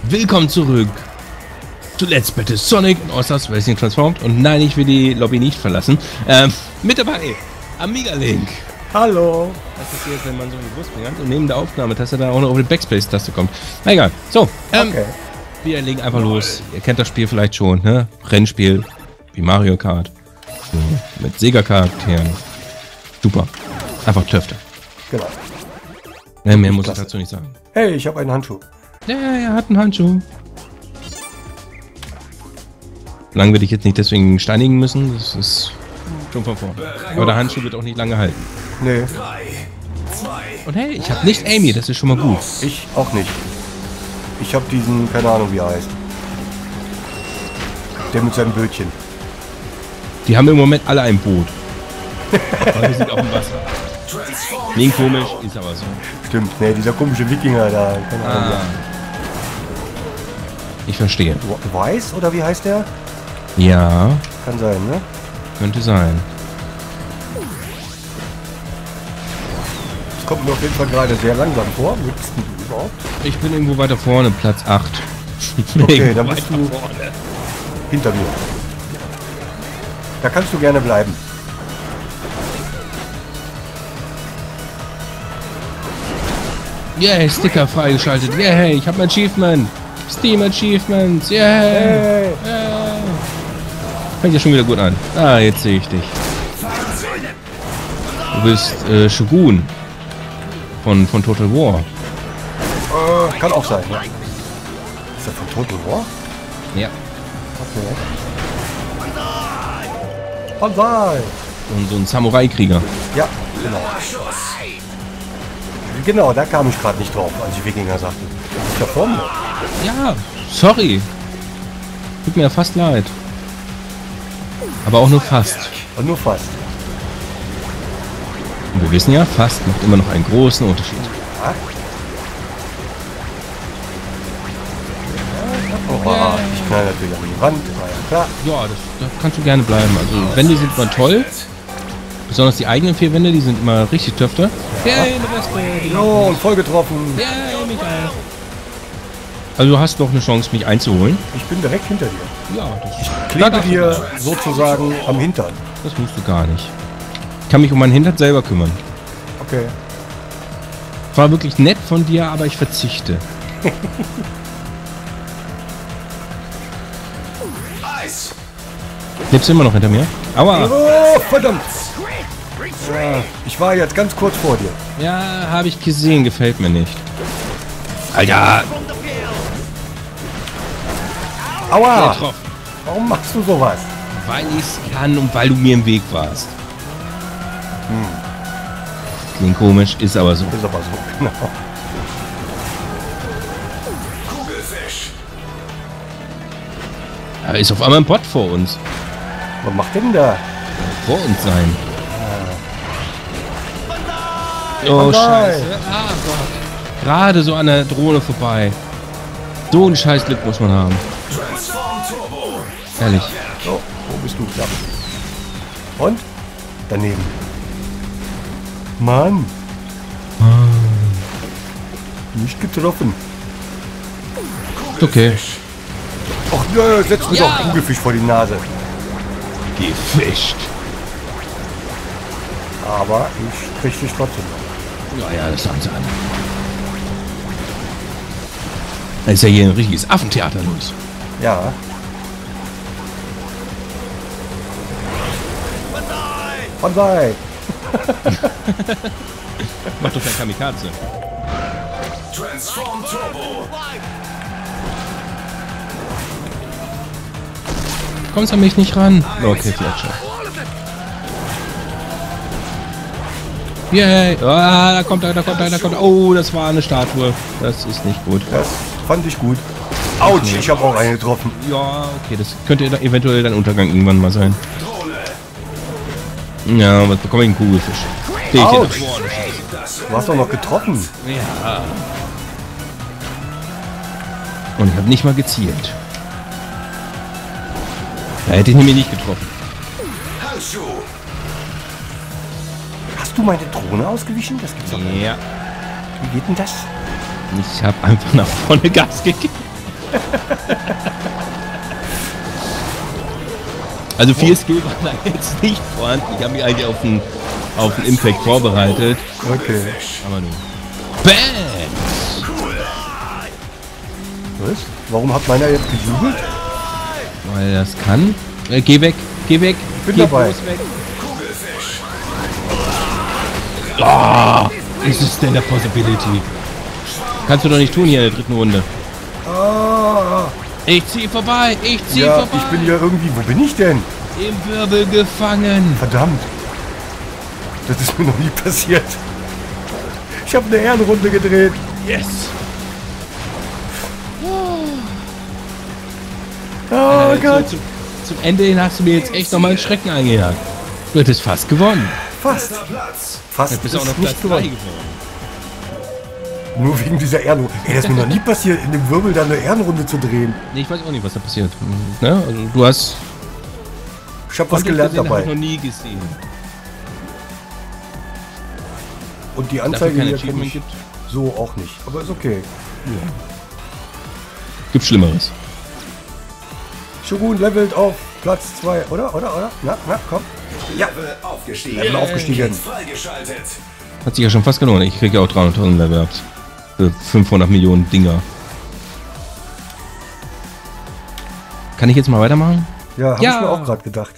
Willkommen zurück zu Let's Battle Sonic All-Stars Racing Transformed. Und nein, ich will die Lobby nicht verlassen. Mit dabei, Amiga Link. Hallo. Das ist jetzt, wenn man so eine Brust bringt und neben der Aufnahmetaste da auch noch auf die Backspace-Taste kommt. Na egal. So, Okay. wir legen einfach los. Ihr kennt das Spiel vielleicht schon, ne? Rennspiel, wie Mario Kart. So, mit Sega-Charakteren. Super. Einfach Töfte. Genau. Ne, mehr muss ich dazu nicht sagen. Hey, ich habe einen Handschuh. Ja, er hat einen Handschuh. Solange wir dich jetzt nicht deswegen steinigen müssen, das ist schon von vorne. Aber der Handschuh wird auch nicht lange halten. Nee, Und hey, ich habe nicht Amy, das ist schon mal gut. ich auch nicht. Ich habe diesen, keine Ahnung wie er heißt. Der mit seinem Bötchen. Die haben im Moment alle ein Boot. Aber wir sind auf dem Wasser. Klingt komisch, ist aber so. Stimmt, nee, dieser komische Wikinger da. Keine Ahnung. Ich verstehe. Weiß oder wie heißt der? Ja, Kann sein, ne? könnte sein. Das kommt mir auf jeden Fall gerade sehr langsam vor. Wo bist denn du überhaupt? Ich bin irgendwo weiter vorne, Platz 8. Okay, dann bist du hinter mir. Da kannst du gerne bleiben. Yeah, Sticker freigeschaltet. Yeah, hey, ich habe ein Achievement. Steam Achievements. Yeah. Hey. Fängt ja schon wieder gut an. Ah, jetzt sehe ich dich. Du bist Shogun von Total War. Kann auch sein, ja. Ist der von Total War? Ja. Okay. Banzai! Und so ein Samurai-Krieger. Ja, genau. Genau, da kam ich gerade nicht drauf, als ich Wikinger sagte. Ist der vor mir? Ja, sorry. Tut mir ja fast leid. Aber auch nur fast. Und nur fast. Und wir wissen ja, fast macht immer noch einen großen Unterschied. Ja? Oh, ich knall natürlich an die Wand, war ja klar. Ja, das kannst du gerne bleiben. Also Wände sind mal toll. Besonders die eigenen 4 Wände, die sind immer richtig Töfte. Hey, eine Wespe. Jo, und voll getroffen. Ja, mich auch. Also du hast noch eine Chance, mich einzuholen. Ich bin direkt hinter dir. Ja, das Klebe dir sozusagen am Hintern. Das musst du gar nicht. Ich kann mich um mein Hintern selber kümmern. Okay. War wirklich nett von dir, aber ich verzichte. Lebst du immer noch hinter mir? Aua! Oh, verdammt! Ja, ich war jetzt ganz kurz vor dir. Ja, habe ich gesehen, gefällt mir nicht. Alter! Aua! Getroffen. Warum machst du sowas? Weil ich es kann und weil du mir im Weg warst. Klingt komisch, ist aber so. Ist aber so, genau. Da ist auf einmal ein Bot vor uns. Was macht der denn da? Vor uns sein. Oh, Bandai. scheiße. Ah, Gott. Gerade so an der Drohne vorbei. So einen scheiß Glück muss man haben. Ehrlich. So, wo bist du? Da. Und? Daneben. Mann. Nicht getroffen. Okay. Ach nö, setz mir Ja. doch Kugelfisch vor die Nase. Gefischt. Aber ich krieg dich trotzdem noch. Ja, das sagen sie alle. Da ist ja hier ein richtiges Affentheater los. Ja. Banzai! Mach doch kein Kamikaze. Transform Turbo. Kommst an mich nicht ran? Okay, vielleicht schon. Yay! Ah, da kommt er. Oh, das war eine Statue. Das ist nicht gut. Das fand ich gut. Autsch, ich habe auch eine getroffen. Ja, okay, das könnte eventuell dein Untergang irgendwann mal sein. Ja, was bekomme ich? Einen Kugelfisch. Steh ich hier Autsch. nach vorne, Scheiße. Du hast doch noch getroffen. Ja. Und ich habe nicht mal gezielt. Da hätte ich nämlich nicht getroffen. Handschuh. Hast du meine Drohne ausgewichen? Das gibt's doch nicht. Ja. Wie geht denn das? Ich habe einfach nach vorne Gas gegeben. Also viel Skill war da jetzt nicht vorhanden. Ich habe mich eigentlich auf den Impact vorbereitet. Okay. Aber nun. Bam! Was? Warum hat meiner jetzt gejubelt? Weil das kann. Geh weg, geh weg. Bin geh dabei. Weg. Oh, ist es denn der Possibility? Kannst du doch nicht tun hier in der dritten Runde. Ah. Ich zieh vorbei, ich zieh Ja, vorbei. ich bin hier irgendwie... Wo bin ich denn? Im Wirbel gefangen. Verdammt. Das ist mir noch nie passiert. Ich habe eine Ehrenrunde gedreht. Yes. Oh Gott. Zum Ende hin hast du mir jetzt echt nochmal einen Schrecken eingejagt. Du hättest fast gewonnen. Fast. Fast. Jetzt bist du auch ist noch Platz nicht 3 gewonnen. geworden. Nur wegen dieser Ehrenrunde. Ey, das ist mir noch nie passiert, in dem Wirbel da eine Ehrenrunde zu drehen. Nee, ich weiß auch nicht, was da passiert. Ne? Also du hast Ich habe was gelernt Hab ich dabei. noch nie gesehen. Und die Dafür Anzeige kein hier kenne Achievement ich gibt. so auch nicht. Aber ist okay. Gibt Schlimmeres. Shogun levelt auf Platz 2, oder? Na, komm. Ja, Aufgestiegen. Level aufgestiegen. Freigeschaltet. Hat sich ja schon fast gelohnt. Ich kriege ja auch 300.000 Level-Ups. Für 500 Millionen Dinger. Kann ich jetzt mal weitermachen? Ja, habe Ja. ich mir auch gerade gedacht.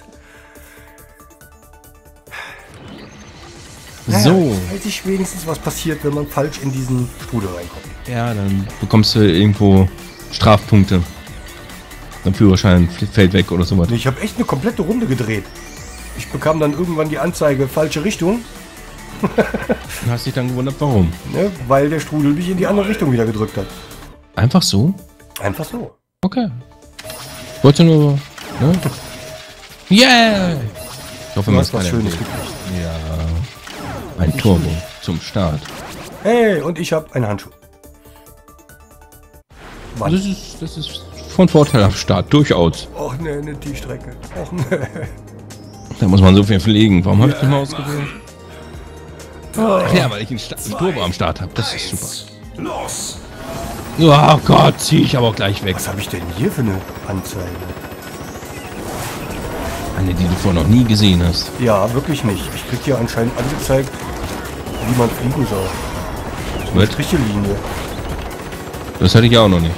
So. Weiß ich wenigstens, was passiert, wenn man falsch in diesen Strudel reinkommt. Ja, dann bekommst du irgendwo Strafpunkte. Dein Führerschein fällt weg oder sowas. Nee, ich habe echt eine komplette Runde gedreht. Ich bekam dann irgendwann die Anzeige, falsche Richtung, Du hast dich dann gewundert, warum? ne, weil der Strudel mich in die andere Richtung wieder gedrückt hat. Einfach so? Einfach so. Okay. Ich wollte nur... Ne? Yeah! Ich hoffe, Du man hast was kann Schönes erwähnen. gekriegt. Ja. Ein Turbo zum Start. Hey, und ich habe einen Handschuh. Mann. Das ist von Vorteil am Start, durchaus. Och ne, die Strecke. Och ne. Da muss man so viel fliegen. Warum habe ich den mal ausgewählt? Ach ja, weil ich einen Turbo am Start habe. Das ist super. Los. Oh Gott, zieh ich aber auch gleich weg. Was habe ich denn hier für eine Anzeige? Eine, die du vorher noch nie gesehen hast. Ja, wirklich nicht. Ich krieg hier anscheinend angezeigt, wie man fliegen soll. Eine Was? Strichelinie. Das hatte ich auch noch nicht.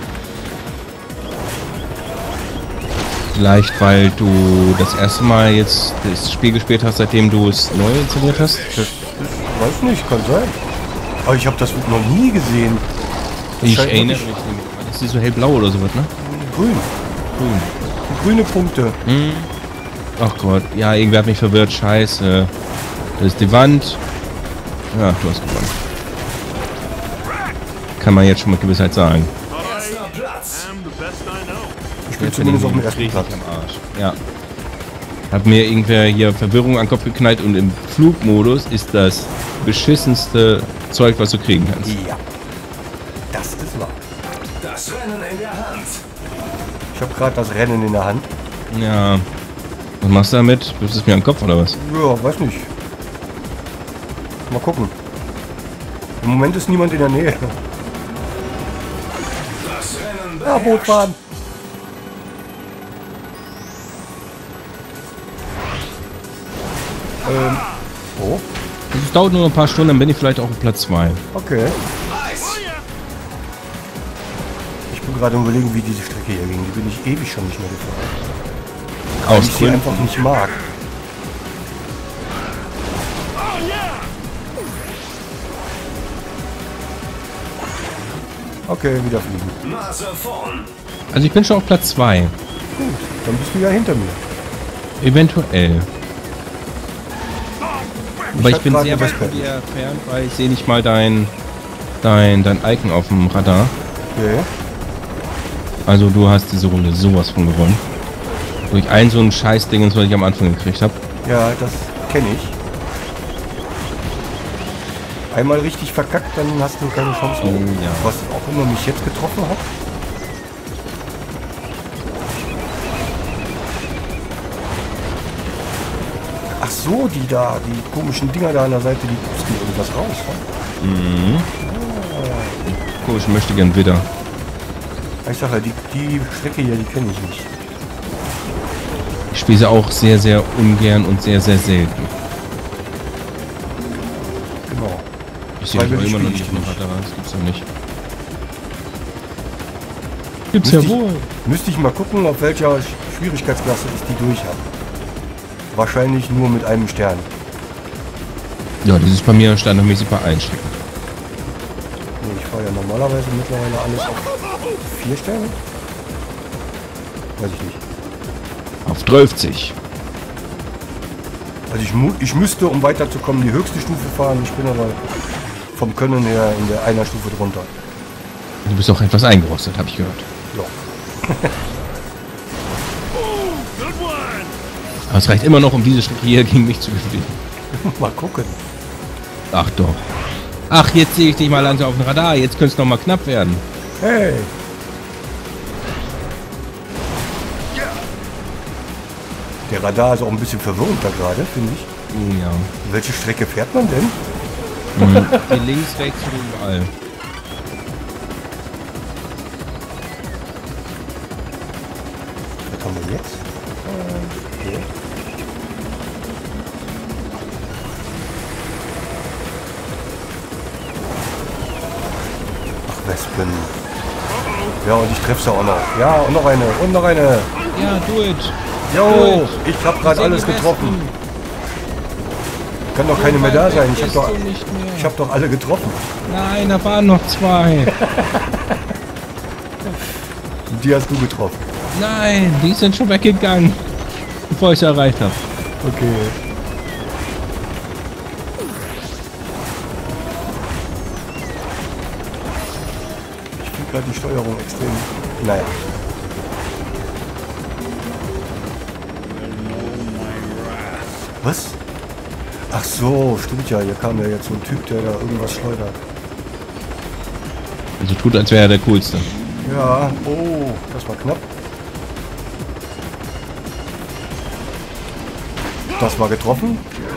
Vielleicht, weil du das erste Mal jetzt das Spiel gespielt hast, seitdem du es neu installiert hast? Das weiß nicht, kann sein. Aber ich habe das noch nie gesehen. Das Ich scheint erinnere mich wirklich nicht. Das ist so hellblau oder sowas, ne? grün. Grün. Grüne Punkte. Ach Gott, ja, irgendwer hat mich verwirrt. Scheiße. Das ist die Wand. Ja, du hast gewonnen. Kann man jetzt schon mit Gewissheit sagen. Erster Platz. Ich bin zumindest auf dem ersten Platz. am Arsch. Ja. Hat mir irgendwer hier Verwirrung an den Kopf geknallt und im Flugmodus ist das beschissenste Zeug, was du kriegen kannst. Ja. Das ist wahr. Das Rennen in der Hand. Ich habe gerade das Rennen in der Hand. Ja. Was machst du damit? Wirfst du es mir an den Kopf oder was? Ja, weiß nicht. Mal gucken. Im Moment ist niemand in der Nähe. Das Rennen Ja, Boot fahren. Oh, Es dauert nur ein paar Stunden, dann bin ich vielleicht auch auf Platz 2. okay. Ich bin gerade am Überlegen, wie diese Strecke hier ging. Die bin ich ewig schon nicht mehr gefahren. Weil Aus ich sie Gründen. einfach nicht mag. Okay, wieder fliegen. Nase vorn. Also ich bin schon auf Platz 2. Gut, dann bist du ja hinter mir. Eventuell. Aber ich hab bin grad sehr eine weit Wespe. von dir entfernt, weil ich sehe nicht mal dein Icon auf dem Radar. Okay. Also du hast diese Runde sowas von gewonnen. Durch ein so ein Scheißding, was ich am Anfang gekriegt habe. Ja, das kenne ich. Einmal richtig verkackt, dann hast du keine Chance mehr. Oh, ja. Was auch immer mich jetzt getroffen hat. Ach so, die komischen Dinger da an der Seite, die pusten irgendwas raus. Ne? Komisch, möchte gern wieder. Ich sag ja, die Strecke hier, die kenne ich nicht. Ich spiele sie auch sehr, sehr ungern und sehr, sehr selten. Genau. Ich sehe mich Weil auch immer noch spiel ich nicht die im nicht. Radar, das gibt's ja nicht. Gibt's Müsste ja ich- wohl. Müsste ich mal gucken, auf welcher Schwierigkeitsklasse ich die durch habe. Wahrscheinlich nur mit einem Stern. Ja, das ist bei mir standardmäßig bei Einstecken. Nee, ich fahre ja normalerweise mittlerweile alles auf 4 Sterne. Weiß ich nicht. Auf 12. Also ich müsste, um weiterzukommen, die höchste Stufe fahren. Ich bin aber vom Können her in der einer Stufe drunter. Du bist auch etwas eingerostet, habe ich gehört. Ja. Aber es reicht immer noch, um diese Strecke hier gegen mich zu gewinnen. Mal gucken. Ach doch. Ach, jetzt sehe ich dich mal langsam auf dem Radar. Jetzt könnte es noch mal knapp werden. Hey! Der Radar ist auch ein bisschen verwirrend da gerade, finde ich. Ja. Welche Strecke fährt man denn? Hier links, rechts und überall. Was haben wir jetzt? Okay. Ach, Wespen. Ja, und ich treffe sie auch noch. Ja, und noch eine. Und noch eine. Ja, do it. Jo, Gut. ich habe gerade sind alles die getroffen. Besten. Kann doch keine mehr da sein. Ich Bist habe du doch, nicht mehr. ich hab doch alle getroffen. Nein, da waren noch 2. Die hast du getroffen. Nein, die sind schon weggegangen, bevor ich sie erreicht habe. Okay. Ich finde gerade die Steuerung extrem. Naja. Was? Ach so, stimmt ja. Hier kam ja jetzt so ein Typ, der da irgendwas schleudert. Also tut, als wäre er der Coolste. Ja, oh, das war knapp. Das war getroffen.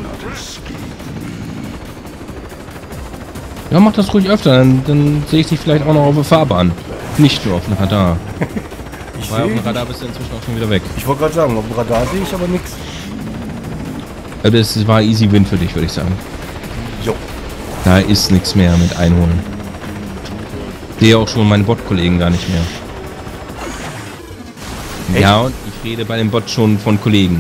Ja, mach das ruhig öfter, dann sehe ich dich vielleicht auch noch auf der Fahrbahn. Nicht nur auf dem Radar. Ich Weil auf sehe. dem Radar bist du inzwischen auch schon wieder weg. Ich wollte gerade sagen, auf dem Radar sehe ich aber nichts. Also das war easy win für dich, würde ich sagen. Jo. Da ist nichts mehr mit einholen. Sehe auch schon meine Bot-Kollegen gar nicht mehr. Echt? Ja, und ich rede bei dem Bot schon von Kollegen.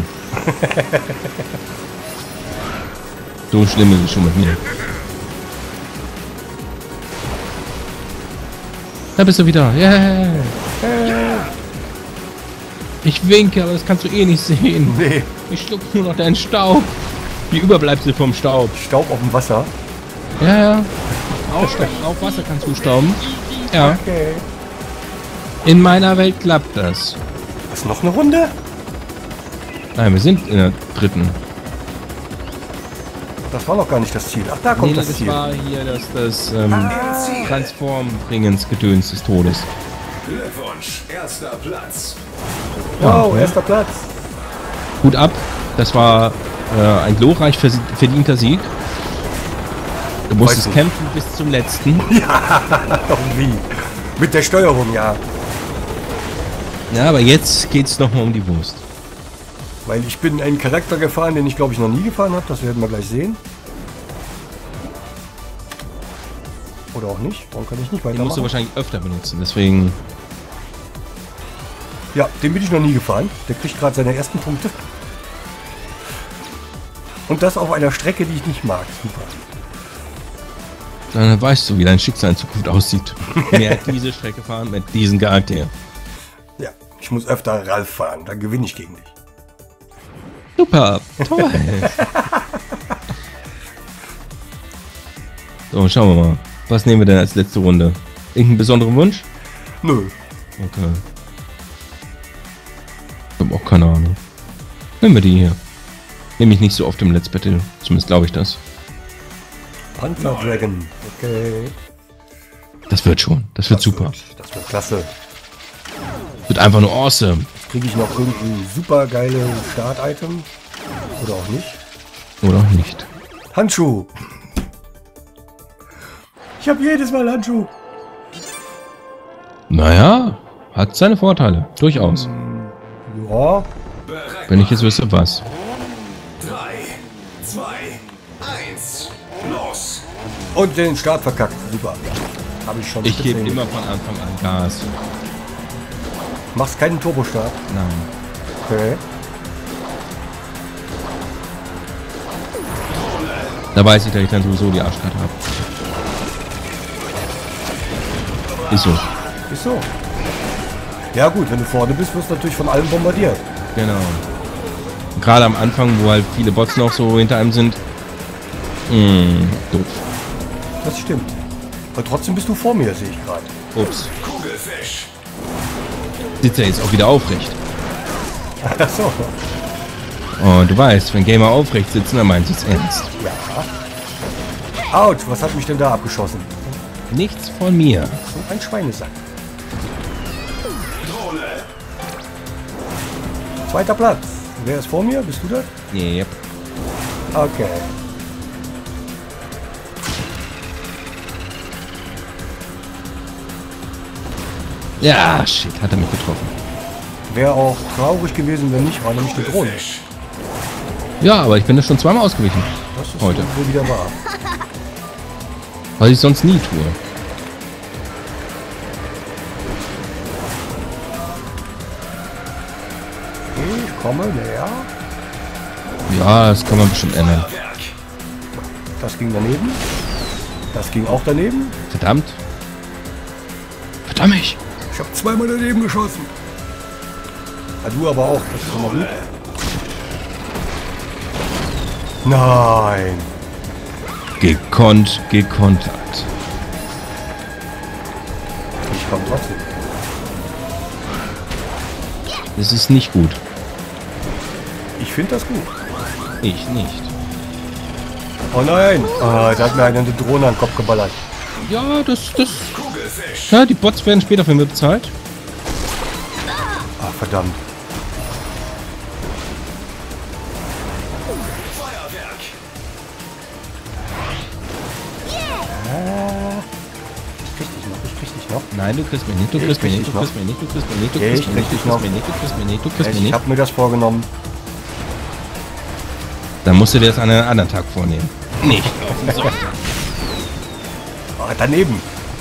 So schlimm ist es schon mit mir. Da bist du wieder. Yeah. Ich winke, aber das kannst du eh nicht sehen. Nee, Ich schluck nur noch deinen Staub. Die Überbleibsel vom Staub. Staub auf dem Wasser. Ja, ja. Auf Wasser kannst du stauben. Ja. Okay. In meiner Welt klappt das. Was, noch eine Runde? Nein, wir sind in der dritten. Das war noch gar nicht das Ziel. Ach, da kommt Nee, das das Ziel. war hier das Transform-Bringens-Gedöns des Todes. Glückwunsch, erster Platz. Wow, erster Platz. Hut ab. Das war ein glorreich verdienter Sieg. Du musstest nicht. kämpfen bis zum letzten. Wie? Mit der Steuerung, ja. Ja, aber jetzt geht's nochmal um die Wurst. Weil ich bin einen Charakter gefahren, den ich glaube ich noch nie gefahren habe. Das werden wir gleich sehen. Oder auch nicht. Warum kann ich nicht Den musst du weitermachen? wahrscheinlich öfter benutzen, deswegen... Ja, den bin ich noch nie gefahren. Der kriegt gerade seine ersten Punkte. Und das auf einer Strecke, die ich nicht mag. Super. Dann weißt du, wie dein Schicksal in Zukunft aussieht. Mehr diese Strecke fahren mit diesem Charakter. Ja, ich muss öfter Ralf fahren. Dann gewinne ich gegen dich. Super, toll. So, schauen wir mal. Was nehmen wir denn als letzte Runde? Irgendeinen besonderen Wunsch? Nö. Okay. Ich habe auch keine Ahnung. Nehmen wir die hier. Nehme ich nicht so oft im Let's Battle. Zumindest glaube ich das. Panzer Dragon. Okay. Das wird schon. Das wird super. Das wird klasse. Wird einfach nur awesome. Kriege ich noch irgendein super geile Start-Item? Oder auch nicht? Oder auch nicht. Handschuh. Ich habe jedes Mal Handschuh. Naja, Hat seine Vorteile, durchaus. Ja, Bereit. Wenn ich jetzt wüsste, was. 3, 2, 1, los. und den Start verkackt. Super. Habe ich schon. Ich gebe gesehen. immer von Anfang an Gas. Machst keinen Turbostart. Nein. Okay. Da weiß ich, dass ich dann sowieso die Arschkarte habe. Ist so. Ist so. Ja gut, wenn du vorne bist, wirst du natürlich von allem bombardiert. Genau. Gerade am Anfang, wo halt viele Bots noch so hinter einem sind. Doof. Das stimmt. Aber trotzdem bist du vor mir, sehe ich gerade. Ups. Kugelfisch. Sitzt er jetzt auch wieder aufrecht. Ach so. Und du weißt, wenn Gamer aufrecht sitzen, dann meint sie es ernst. Ja. Autsch, was hat mich denn da abgeschossen? Nichts von mir. So ein Schweinesack. Drohne. Zweiter Platz. Wer ist vor mir? Bist du das? Yep. Okay. Ja, shit, hat er mich getroffen. Wäre auch traurig gewesen, wenn nicht, war nämlich eine Drohne. Kugelfisch. Ja, aber ich bin das schon zweimal ausgewichen. Das ist Heute. wohl wieder wahr. Was ich sonst nie tue. Okay, ich komme näher. Ja, das kann man bestimmt ändern. Feuerwerk. Das ging daneben. Das ging auch daneben. Verdammt. Verdammt mich. Ich habe zweimal daneben geschossen. Ja, du aber auch. Das ist schon mal gut. Nein. Gekontert. Ich komme trotzdem. Das ist nicht gut. Ich finde das gut. Ich nicht. Oh nein. Ah, da hat mir einer eine Drohne an den Kopf geballert. Ja, das. Kugelfisch. Ja, die Bots werden später von mir bezahlt. Ah, verdammt. Feuerwerk. Ich krieg dich noch. Nein, du kriegst mich nicht, du kriegst mich nicht, du kriegst mich nicht, du kriegst mich nicht, du Ich kriegst mich krieg nicht, du dich noch. kriegst mich nicht, du kriegst mich nicht, du kriegst mich Ich nicht. habe mir das vorgenommen. Dann musst du dir das an einem anderen Tag vornehmen. Nicht auf den Sonntag. Ah, daneben.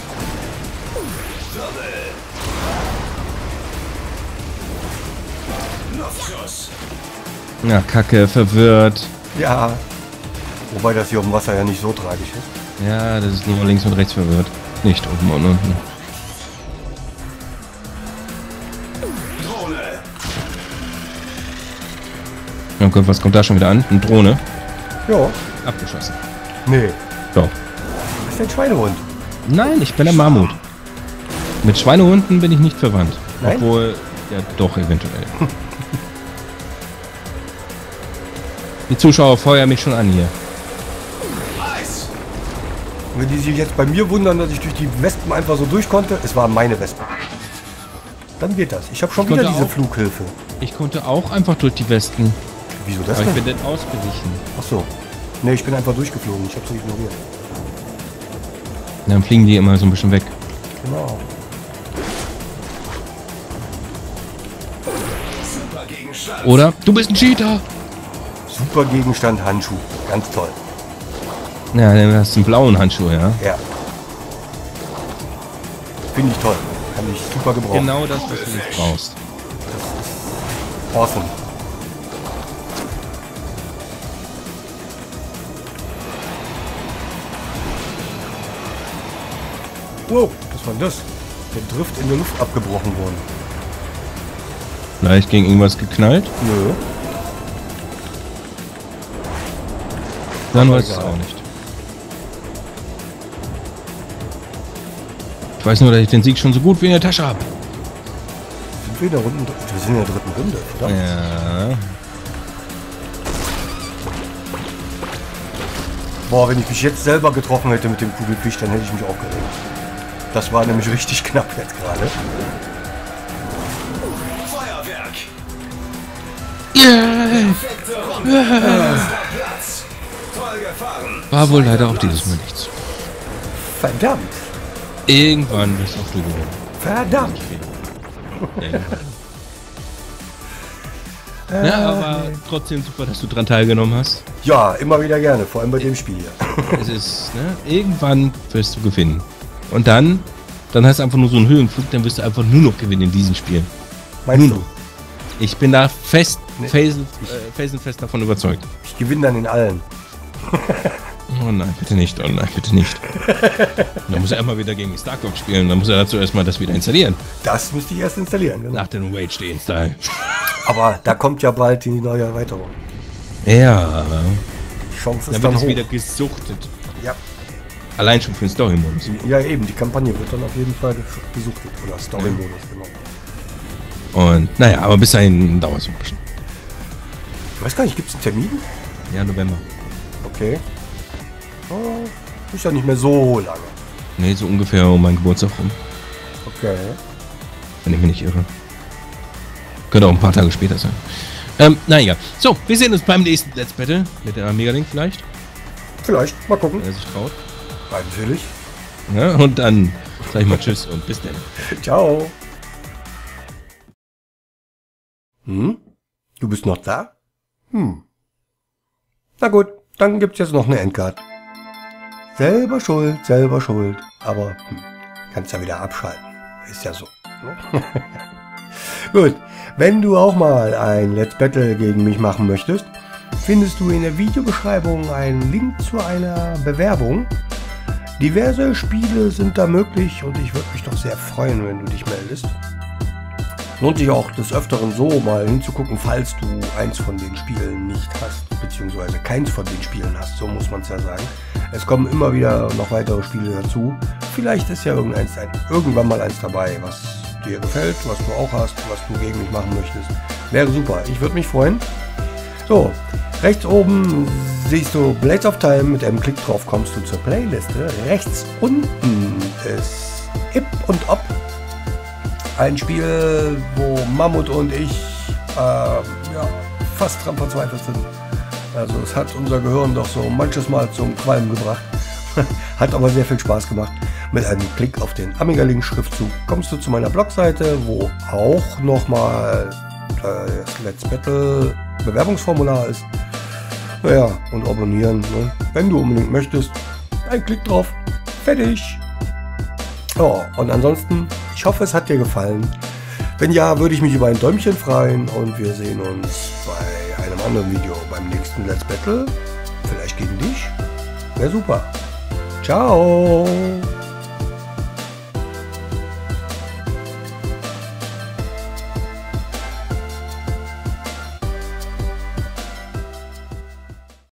Luftschuss. Na, Kacke, verwirrt. Ja. Wobei das hier auf dem Wasser ja nicht so tragisch ist. Ja, das ist nur links und rechts verwirrt. Nicht oben und unten. Drohne. Oh Gott, was kommt da schon wieder an? Eine Drohne. Ja. Abgeschossen. Nee. Doch. Was ist denn Schweinehund? Nein, ich bin der Mammut. Mit Schweinehunden bin ich nicht verwandt. Nein? Obwohl, ja doch, eventuell. Die Zuschauer feuern mich schon an hier. Eis. Wenn die sich jetzt bei mir wundern, dass ich durch die Wespen einfach so durch konnte, es waren meine Wespen. Dann geht das. Ich habe schon Ich wieder konnte diese auch. Flughilfe. Ich konnte auch einfach durch die Westen. Wieso das Aber ich denn? bin dann ausgewichen. Ach so. Nee, ich bin einfach durchgeflogen. Ich habe sie ignoriert. Dann fliegen die immer so ein bisschen weg. Genau. Super Gegenstand. Oder? Du bist ein Cheater! Super Gegenstand, Handschuh. Ganz toll. Ja, dann hast du einen blauen Handschuh, ja? Ja. Finde ich toll. Kann ich super gebrauchen. Genau das, was du jetzt brauchst. Awesome. Wow, was war denn das? Der Drift in der Luft abgebrochen worden. Vielleicht gegen irgendwas geknallt? Nö. Dann Aber weiß ich es egal. auch nicht. Ich weiß nur, dass ich den Sieg schon so gut wie in der Tasche habe. Sind wir in der Runde? Wir sind in der dritten Runde, verdammt. Ja. Boah, wenn ich mich jetzt selber getroffen hätte mit dem Kugelfisch, dann hätte ich mich auch geregt. Das war nämlich richtig knapp jetzt gerade. Feuerwerk. Yeah. Perfekte Runde. Erster Platz. Toll gefahren. War wohl leider auch dieses Mal nichts. Verdammt. Irgendwann bist auch du gewonnen. Verdammt. Ja, aber trotzdem super, dass du dran teilgenommen hast. Ja, immer wieder gerne, vor allem bei dem Spiel hier. Es ist, ne, irgendwann wirst du gewinnen. Und dann hast du einfach nur so einen Höhenflug, dann wirst du einfach nur noch gewinnen in diesem Spiel. Meinst du? Ich bin da felsenfest davon überzeugt. Ich gewinne dann in allen. Oh nein, bitte nicht, oh nein, bitte nicht. Dann muss er einmal wieder gegen die StarCraft spielen, dann muss er dazu erstmal das wieder installieren. Das müsste ich erst installieren, genau. Nach dem Rage deinstall. Aber da kommt ja bald die neue Erweiterung. Ja. Die Chance ist Dann dann wird es hoch. wieder gesuchtet. Ja. Allein schon für den Story-Modus. Ja, eben, die Kampagne wird dann auf jeden Fall gesuchtet. Oder Story-Modus, genau. Und naja, aber bis dahin dauert es ein bisschen. Ich weiß gar nicht, gibt es einen Termin? Ja, November. Okay. Oh, ist ja nicht mehr so lange. Nee, so ungefähr um meinen Geburtstag rum. Okay. Wenn ich mich nicht irre. Könnte auch ein paar Tage später sein. Naja. So, wir sehen uns beim nächsten Let's Battle. Mit der Amiga-Link vielleicht. Vielleicht, mal gucken. Wenn er sich traut. Natürlich. Ja, und dann sag ich mal Tschüss und bis dann. Ciao. Hm? Du bist noch da? Na gut, dann gibt's jetzt noch eine Endcard. Selber schuld. Aber kannst ja wieder abschalten. Ist ja so. Ne? Gut, wenn du auch mal ein Let's Battle gegen mich machen möchtest, findest du in der Videobeschreibung einen Link zu einer Bewerbung. Diverse Spiele sind da möglich und ich würde mich doch sehr freuen, wenn du dich meldest. Lohnt sich auch des Öfteren so mal hinzugucken, falls du eins von den Spielen nicht hast, beziehungsweise keins von den Spielen hast, so muss man es ja sagen. Es kommen immer wieder noch weitere Spiele dazu. Vielleicht ist ja irgendwann mal eins dabei, was dir gefällt, was du auch hast, was du gegen mich machen möchtest. Wäre super, ich würde mich freuen. So, rechts oben siehst du Blades of Time, mit einem Klick drauf kommst du zur Playliste. Rechts unten ist Ip und Op. Ein Spiel, wo Mammut und ich fast dran verzweifelt sind. Also es hat unser Gehirn doch so manches Mal zum Qualmen gebracht. Hat aber sehr viel Spaß gemacht. Mit einem Klick auf den Amiga-Link-Schriftzug kommst du zu meiner Blogseite, wo auch nochmal das Let's Battle Bewerbungsformular ist. Naja, und abonnieren, ne? Wenn du unbedingt möchtest. Ein Klick drauf. Fertig. Ja, und ansonsten, ich hoffe, es hat dir gefallen. Wenn ja, würde ich mich über ein Däumchen freuen und wir sehen uns bei einem anderen Video beim nächsten Let's Battle. Vielleicht gegen dich. Wäre super. Ciao.